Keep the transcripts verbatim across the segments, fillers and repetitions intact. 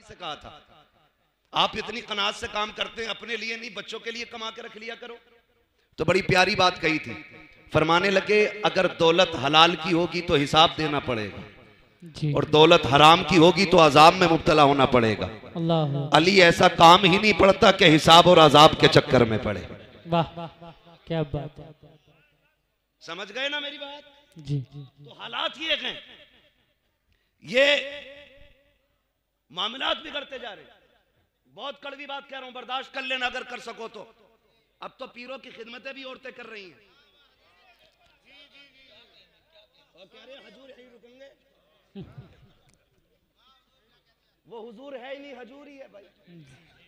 से कहा था, आप इतनी कनात से काम करते हैं, अपने लिए नहीं बच्चों के लिए कमा के रख लिया करो। तो बड़ी प्यारी बात कही थी, फरमाने लगे अगर दौलत हलाल की होगी तो हिसाब देना पड़ेगा जी। और दौलत हराम की होगी तो अजाब में मुब्तला होना पड़ेगा। अल्लाह। अली ऐसा काम ही नहीं पड़ता कि हिसाब और अजाब के चक्कर में पड़े। वाह क्या बात है, समझ गए ना मेरी बात जी। तो हालात ये हैं, ये मामलात बिगड़ते जा रहे हैं। बहुत कड़वी बात कह रहा हूं, बर्दाश्त कर लेना अगर कर सको तो। अब तो पीरों की खिदमतें भी औरतें कर रही हैं। और कह रहे हजूर यहीं रुकेंगे, वो हुजूर है ही नहीं, हजूर ही है भाई,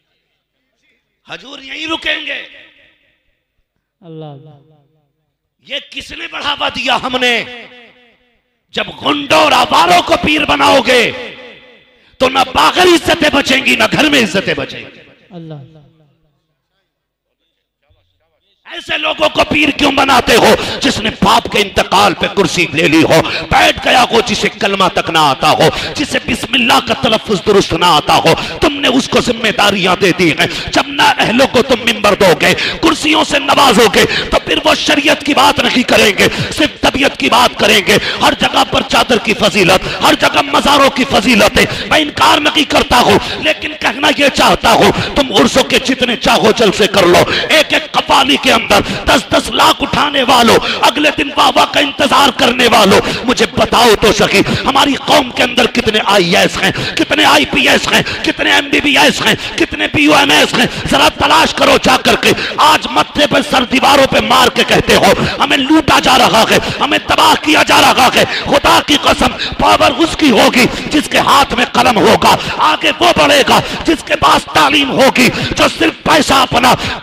हजूर यहीं रुकेंगे। अल्लाह। ये किसने बढ़ावा दिया? हमने। जब गुंडों और आवारों को पीर बनाओगे तो ना बाहर इज्जतें बचेंगी ना घर में इज्जतें बचेंगी। अल्लाह। ऐसे लोगों को पीर क्यों बनाते हो? जिसने बाप के इंतकाल पे कुर्सी ले ली हो, बैठ गया हो, जिसे कलमा तक ना आता हो, जिसे बिस्मिल्लाह का तलफ्फुज दुरुस्त ना आता हो, तुमने उसको जिम्मेदारियां दे दी हैं। जब ना अहलों को तुम मिंबर दोगे, कुर्सियों से नवाजोगे, तो फिर वो शरीयत की बात नहीं करेंगे, सिर्फ तबीयत की बात करेंगे। हर जगह पर चादर की फजीलत, हर जगह मज़ारों की फजीलत है। मैं इनकार नहीं करता हूँ, लेकिन कहना यह चाहता हूँ, तुम उर्सों के जितने चाहो जलसे कर लो, एक एक कवाली के अंदर दस दस लाख उठाने वालों, अगले दिन बाबा का इंतजार करने वालों, मुझे बताओ तो सही हमारी कौम के अंदर कितने आई ए एस हैं, कितने आई पी एस हैं, कितने एम बी बी एस हैं, कितने पी ओ एम एस हैं? जरा तलाश करो जाकर के। आज मत्थे पर सर दीवारों पे मार के कहते हो हमें लूटा जा रहा है, हमें तबाह किया जा रहा है। खुदा की कसम, पावर उसकी होगी जिसके हाथ में कलम होगा, आगे वो बढ़ेगा जिसके पास तालीम होगी। जो सिर्फ पैसा अपना